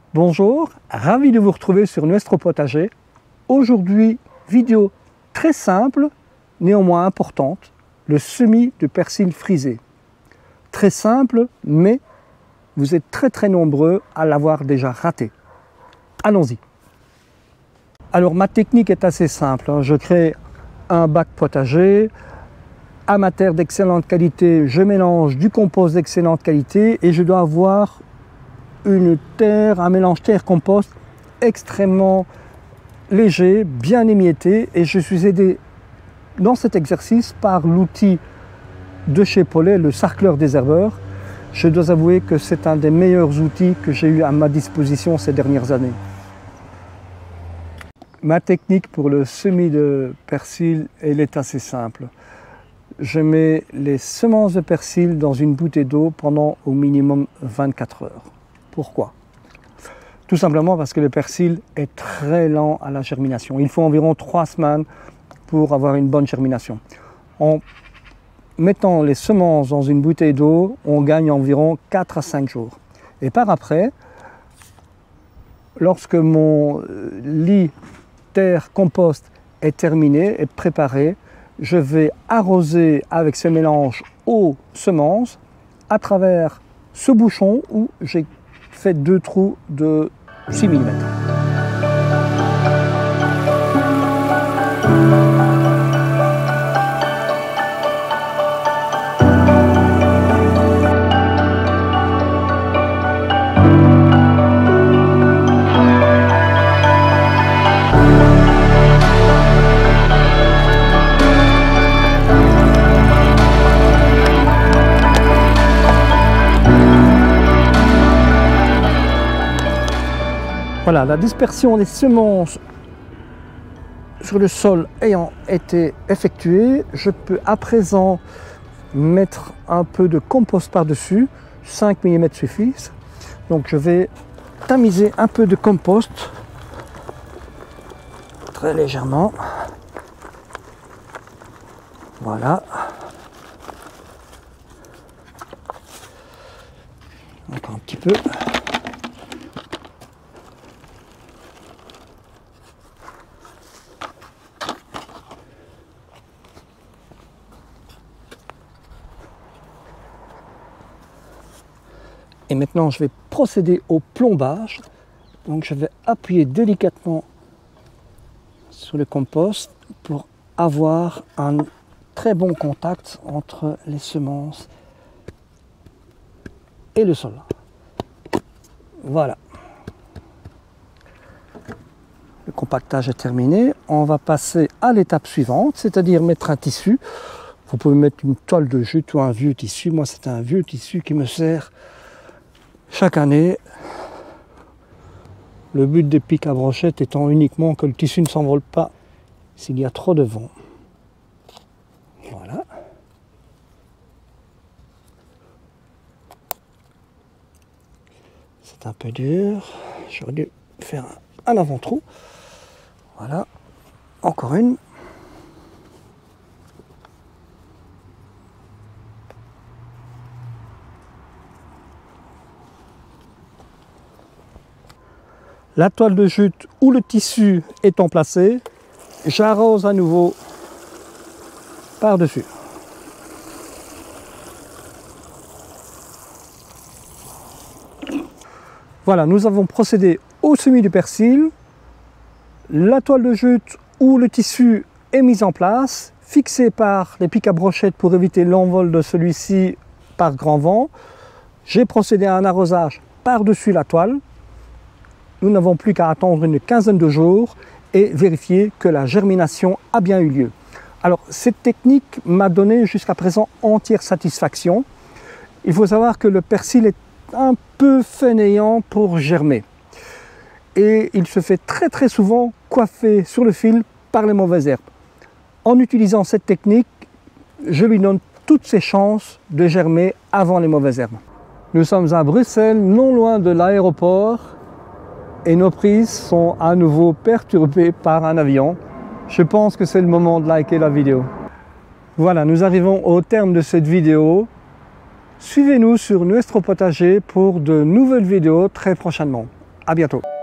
Bonjour, ravi de vous retrouver sur Nuestro Potager. Aujourd'hui, vidéo très simple, néanmoins importante, le semis de persil frisé. Très simple, mais vous êtes très nombreux à l'avoir déjà raté. Allons-y. Alors ma technique est assez simple, je crée un bac potager. À ma terre d'excellente qualité, je mélange du compost d'excellente qualité et je dois avoir un mélange terre-compost extrêmement léger, bien émietté, et je suis aidé dans cet exercice par l'outil de chez Paulet, le sarcleur désherbeur. Je dois avouer que c'est un des meilleurs outils que j'ai eu à ma disposition ces dernières années. Ma technique pour le semis de persil, elle est assez simple. Je mets les semences de persil dans une bouteille d'eau pendant au minimum 24 heures. Pourquoi? Tout simplement parce que le persil est très lent à la germination. Il faut environ 3 semaines pour avoir une bonne germination. En mettant les semences dans une bouteille d'eau, on gagne environ 4 à 5 jours. Et par après, lorsque mon lit terre-compost est terminé et préparé, je vais arroser avec ce mélange aux semences à travers ce bouchon où j'ai fait 2 trous de 6 mm. Voilà, la dispersion des semences sur le sol ayant été effectuée, je peux à présent mettre un peu de compost par-dessus. 5 mm suffisent. Donc je vais tamiser un peu de compost très légèrement. Voilà. Encore un petit peu. Et maintenant, je vais procéder au plombage. Donc, je vais appuyer délicatement sur le compost pour avoir un très bon contact entre les semences et le sol. Voilà. Le compactage est terminé. On va passer à l'étape suivante, c'est-à-dire mettre un tissu. Vous pouvez mettre une toile de jute ou un vieux tissu. Moi, c'est un vieux tissu qui me sert chaque année. Le but des pics à brochettes étant uniquement que le tissu ne s'envole pas s'il y a trop de vent. Voilà. C'est un peu dur. J'aurais dû faire un avant-trou. Voilà. Encore une. La toile de jute ou le tissu étant placé, j'arrose à nouveau par-dessus. Voilà, nous avons procédé au semis du persil. La toile de jute ou le tissu est mise en place, fixé par les pics à brochettes pour éviter l'envol de celui-ci par grand vent. J'ai procédé à un arrosage par-dessus la toile. Nous n'avons plus qu'à attendre une quinzaine de jours et vérifier que la germination a bien eu lieu. Alors, cette technique m'a donné jusqu'à présent entière satisfaction. Il faut savoir que le persil est un peu fainéant pour germer. Et il se fait très souvent coiffer sur le fil par les mauvaises herbes. En utilisant cette technique, je lui donne toutes ses chances de germer avant les mauvaises herbes. Nous sommes à Bruxelles, non loin de l'aéroport. Et nos prises sont à nouveau perturbées par un avion. Je pense que c'est le moment de liker la vidéo. Voilà, nous arrivons au terme de cette vidéo. Suivez-nous sur Nuestro Potager pour de nouvelles vidéos très prochainement. À bientôt.